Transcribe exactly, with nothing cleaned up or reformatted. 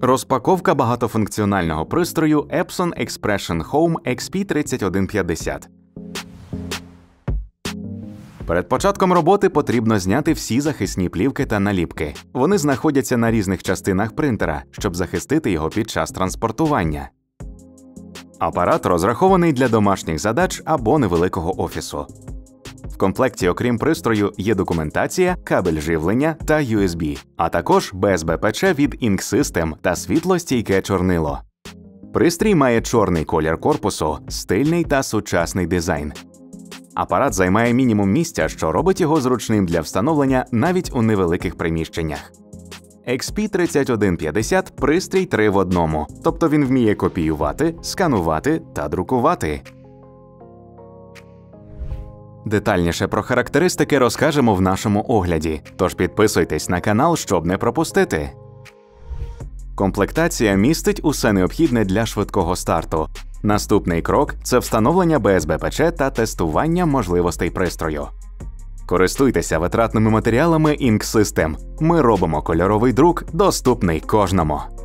Розпаковка багатофункціонального пристрою Epson Expression Home ікс пі тридцять один п'ятдесят. Перед початком роботи потрібно зняти всі захисні плівки та наліпки. Вони знаходяться на різних частинах принтера, щоб захистити його під час транспортування. Апарат розрахований для домашніх задач або невеликого офісу. В комплекті, окрім пристрою, є документація, кабель живлення та ю ес бі, а також бе ес бе пе че від Ink System та світлостійке чорнило. Пристрій має чорний колір корпусу, стильний та сучасний дизайн. Апарат займає мінімум місця, що робить його зручним для встановлення навіть у невеликих приміщеннях. ікс пі тридцять один п'ятдесят – пристрій три в одному, тобто він вміє копіювати, сканувати та друкувати. Детальніше про характеристики розкажемо в нашому огляді, тож підписуйтесь на канал, щоб не пропустити. Комплектація містить усе необхідне для швидкого старту. Наступний крок – це встановлення бе ес бе пе че та тестування можливостей пристрою. Користуйтеся витратними матеріалами Ink System. Ми робимо кольоровий друк доступний кожному.